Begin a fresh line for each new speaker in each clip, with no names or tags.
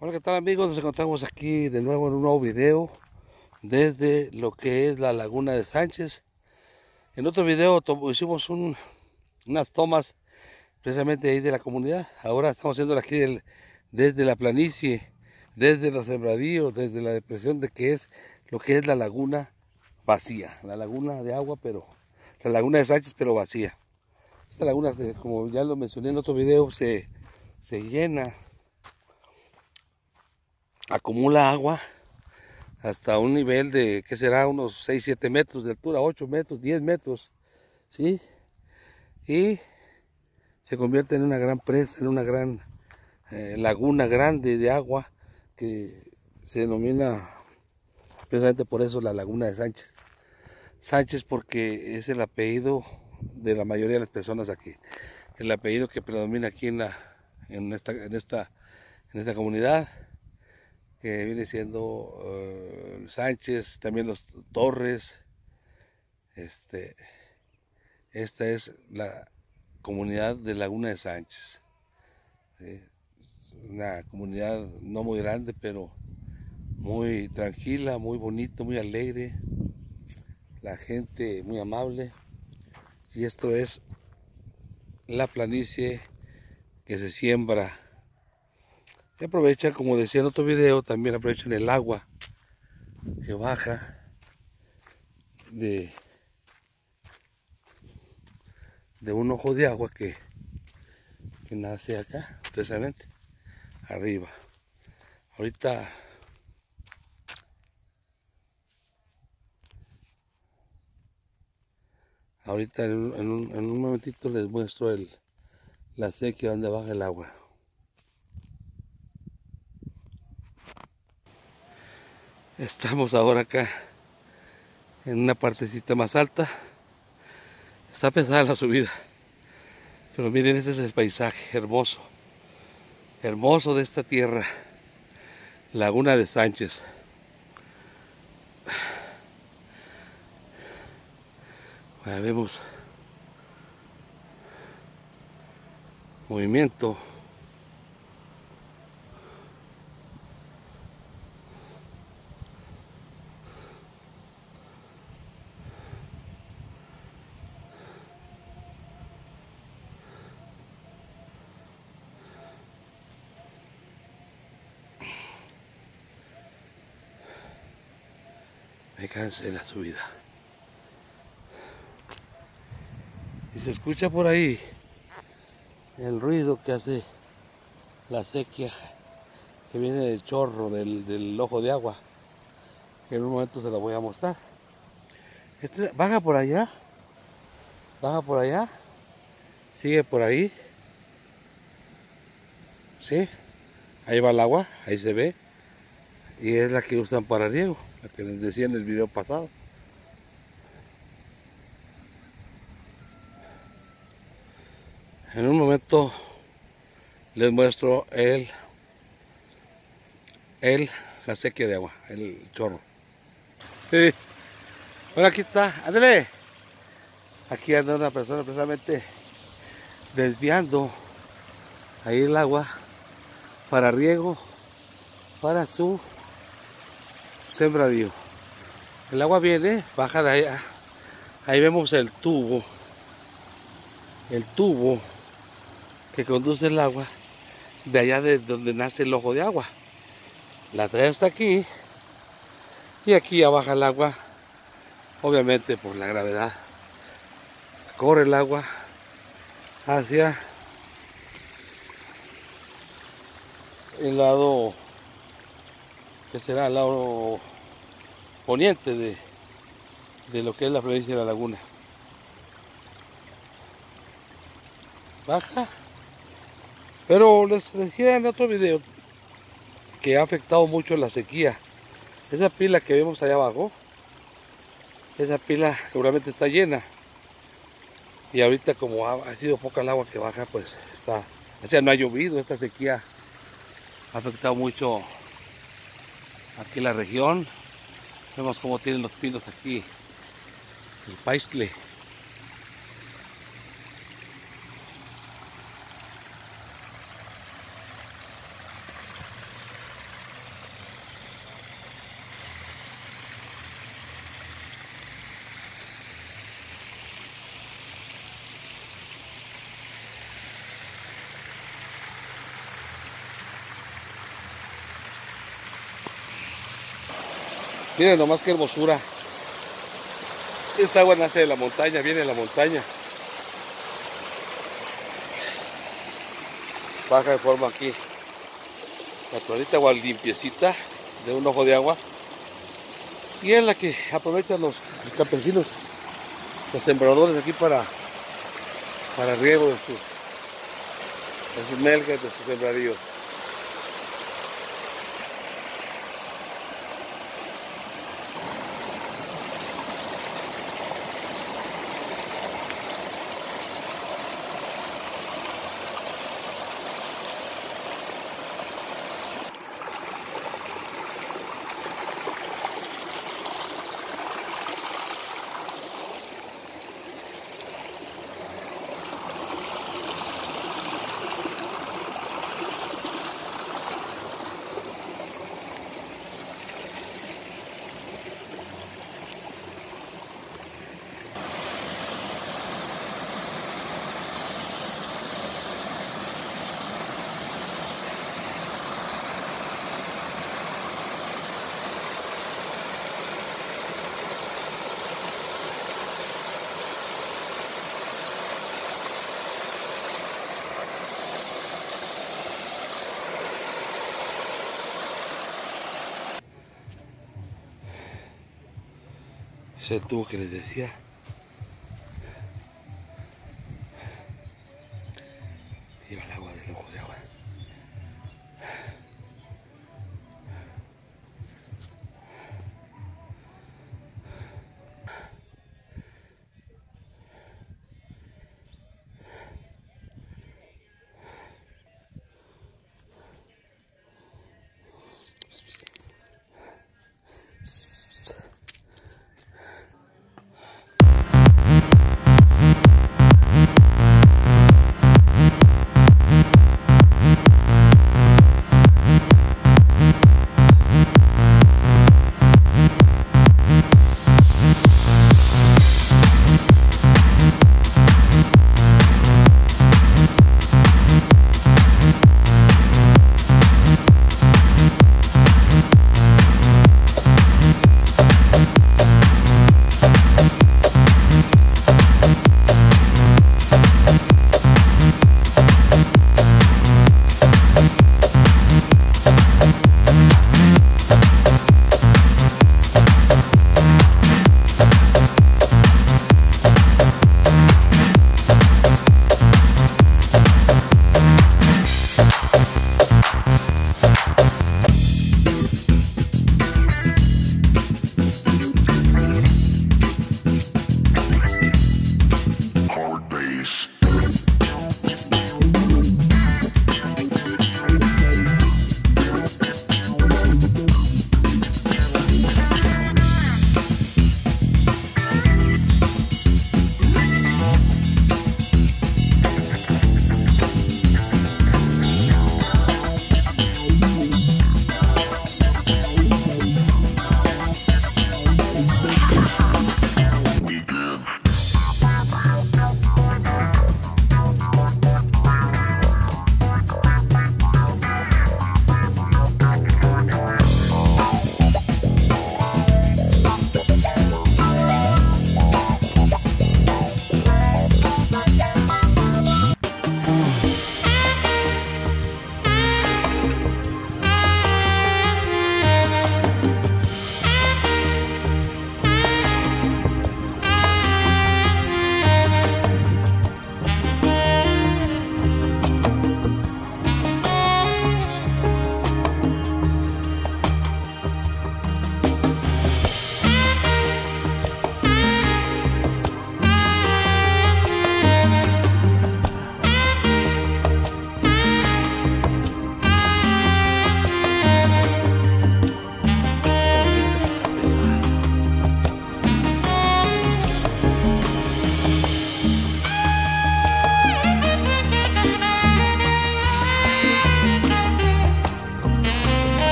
Hola, ¿qué tal amigos? Nos encontramos aquí de nuevo en un nuevo video desde lo que es la Laguna de Sánchez. En otro video hicimos unas tomas precisamente ahí de la comunidad. Ahora estamos haciendo aquí desde la planicie, desde los sembradíos, desde la depresión de que es lo que es la laguna vacía. La laguna de agua, pero la Laguna de Sánchez, pero vacía. Esta laguna, como ya lo mencioné en otro video, se llena, acumula agua hasta un nivel de, ¿qué será? Unos 6, 7 metros de altura, 8 metros, 10 metros, ¿sí? Y se convierte en una gran presa, en una gran laguna grande de agua que se denomina precisamente por eso la Laguna de Sánchez. Sánchez porque es el apellido de la mayoría de las personas aquí, el apellido que predomina aquí en esta comunidad, que viene siendo Sánchez, también los Torres. Esta es la comunidad de Laguna de Sánchez. ¿Sí? Es una comunidad no muy grande, pero muy tranquila, muy bonito, muy alegre. La gente muy amable. Y esto es la planicie que se siembra. Y aprovechan, como decía en otro video, también aprovechan el agua que baja de un ojo de agua que nace acá, precisamente, arriba. Ahorita en un momentito les muestro la sequía donde baja el agua. Estamos ahora acá en una partecita más alta. Está pesada la subida, pero miren, este es el paisaje hermoso, hermoso de esta tierra, Laguna de Sánchez. Ahí vemos movimiento. Me cansé la subida. Y se escucha por ahí el ruido que hace la sequía, que viene del chorro, del ojo de agua, que en un momento se la voy a mostrar. Baja por allá, sigue por ahí, ¿sí? Ahí va el agua, ahí se ve, y es la que usan para riego, la que les decía en el video pasado. En un momento les muestro la sequía de agua, el chorro. Sí. Bueno, aquí está, ándale. Aquí anda una persona precisamente desviando ahí el agua para riego, para su sembradío. El agua viene, baja de allá. Ahí vemos el tubo que conduce el agua de allá de donde nace el ojo de agua. La trae hasta aquí y aquí ya baja el agua, obviamente por la gravedad. Corre el agua hacia el lado, que será el lado poniente de lo que es la planicie de la laguna. Baja, pero les decía en otro video que ha afectado mucho la sequía. Esa pila que vemos allá abajo, esa pila seguramente está llena, y ahorita como ha sido poca el agua que baja, pues está, o sea, no ha llovido. Esta sequía ha afectado mucho aquí la región. Vemos cómo tienen los pinos aquí, el paiscle. Miren nomás qué hermosura. Esta agua nace de la montaña, viene de la montaña. Baja de forma aquí. Naturalita, agua limpiecita de un ojo de agua. Y es la que aprovechan los campesinos, los sembradores aquí para riego de sus melgas, de sus sembradíos. Es el tubo que les decía. Lleva el agua del ojo de agua.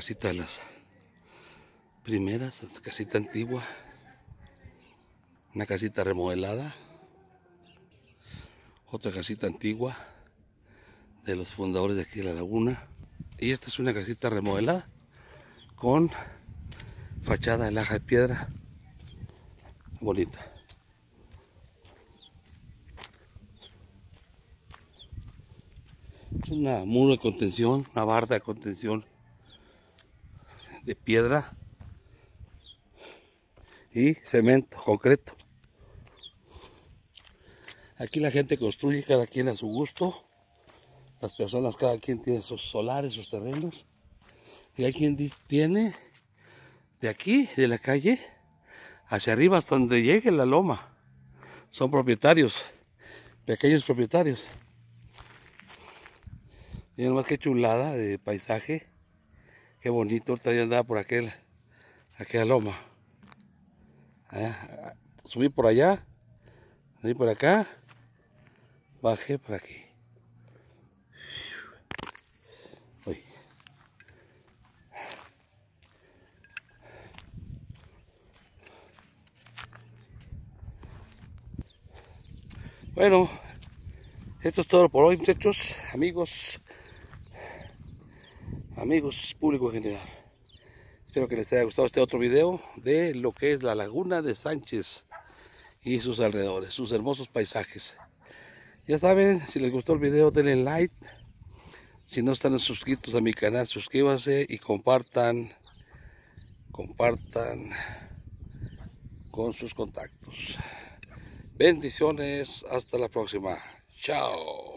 casita de las primeras, casita antigua, una casita remodelada, otra casita antigua de los fundadores de aquí de la laguna, y esta es una casita remodelada con fachada de laja de piedra bonita. Es una muro de contención, una barda de contención de piedra y cemento, concreto. Aquí la gente construye, cada quien a su gusto. Las personas, cada quien tiene sus solares, sus terrenos. Y hay quien tiene de aquí, de la calle, hacia arriba hasta donde llegue la loma. Son propietarios, pequeños propietarios. Miren más que chulada de paisaje. Qué bonito, ahorita ya andaba por aquella loma. Subí por allá, subí por acá, bajé por aquí. Uy. Bueno, esto es todo por hoy, muchachos, amigos, público en general. Espero que les haya gustado este otro video de lo que es la laguna de Sánchez y sus alrededores, sus hermosos paisajes. Ya saben, si les gustó el video denle like. Si no están suscritos a mi canal, suscríbanse y compartan con sus contactos. Bendiciones, hasta la próxima. Chao.